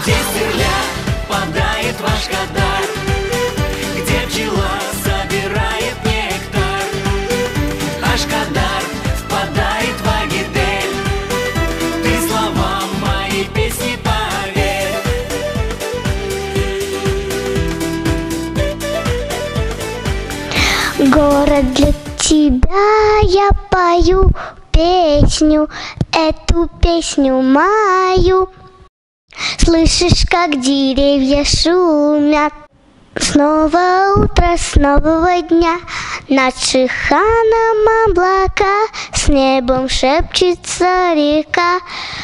Где стерляк впадает в Ашгадар, где пчела собирает нектар. Ашгадар впадает в Агидель, ты словам моей песни поверь. Город, для тебя я пою песню, эту песню мою. Слышишь, как деревья шумят? Снова утро, с нового дня. Над Шиханом облака, с небом шепчется река.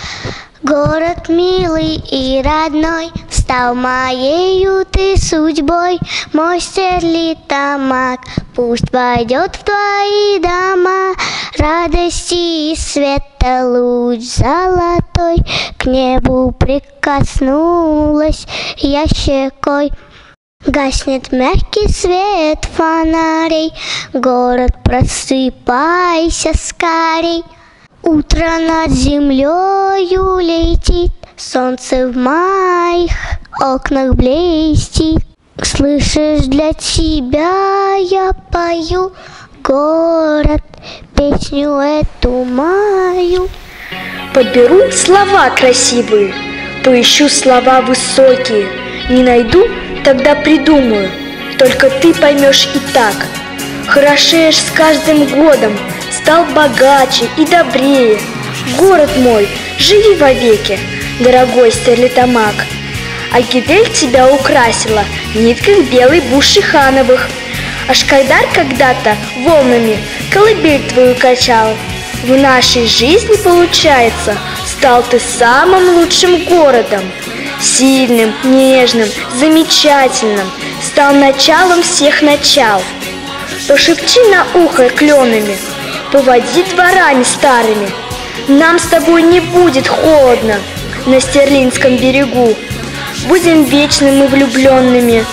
Город милый и родной, стал моею ты судьбой. Мой Стерлитамак пусть войдет в твои дома. Радости и света луч золотой к небу прикоснулась я щекой. Гаснет мягкий свет фонарей, город, просыпайся скорей. Утро над землею летит, солнце в моих окнах блестит. Слышишь, для тебя я пою, город, песню эту мою. Подберу слова красивые, поищу слова высокие. Не найду, тогда придумаю, только ты поймешь и так. Хорошеешь с каждым годом, стал богаче и добрее. Город мой, живи вовеки, дорогой Стерлитамак. Агидель тебя украсила в нитках белой Бушихановых. Ашгадар когда-то волнами колыбель твою качал. В нашей жизни, получается, стал ты самым лучшим городом. Сильным, нежным, замечательным, стал началом всех начал. Пошепчи на ухо кленами, поводи дворами старыми. Нам с тобой не будет холодно на Стерлинском берегу. Будем вечными влюбленными,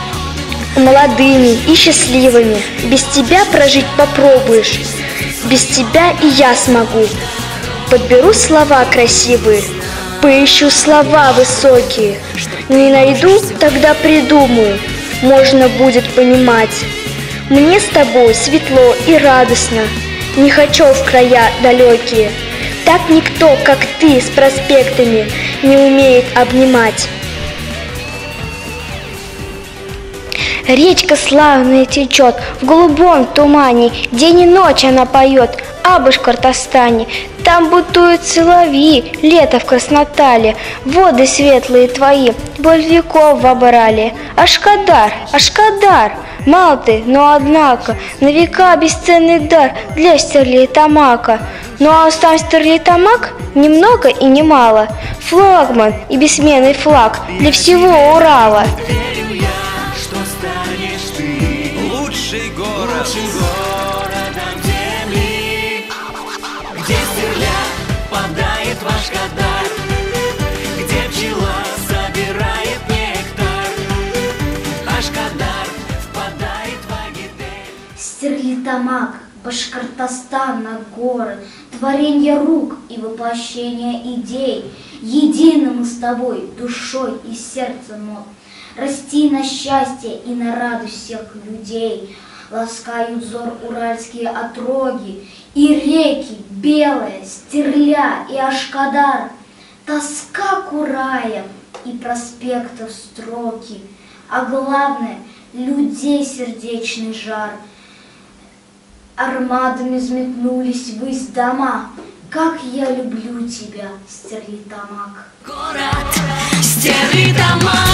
молодыми и счастливыми. Без тебя прожить попробуешь, без тебя и я смогу. Подберу слова красивые, поищу слова высокие. Не найду, тогда придумаю, можно будет понимать. Мне с тобой светло и радостно, не хочу в края далекие. Так никто, как ты, с проспектами не умеет обнимать. Речка славная течет в голубом тумане, день и ночь она поет об Башкортостане. Там бутуют соловьи, лето в Краснотале, воды светлые твои боль веков вобрали. Ашгадар, Ашгадар, мал ты, но однако на века бесценный дар для Стерлитамака. Ну а сам Стерлитамак немного и немало, флагман и бессменный флаг для всего Урала. Лучший городом земли, где стерляк впадает в Ашгадар, где пчела собирает нектар. Ашгадар впадает в Агидель. Стерлитамак, Башкортостан, город, творенье рук и воплощение идей. Едины мы с тобой душой и сердцем, но расти на счастье и на радость всех людей. Ласкают взор уральские отроги и реки белые, Стерля и Ашгадар. Тоска к Ураям и проспектов строки, а главное — людей сердечный жар. Армадами взметнулись ввысь дома. Как я люблю тебя, Стерлитамак. Город Стерлитамак.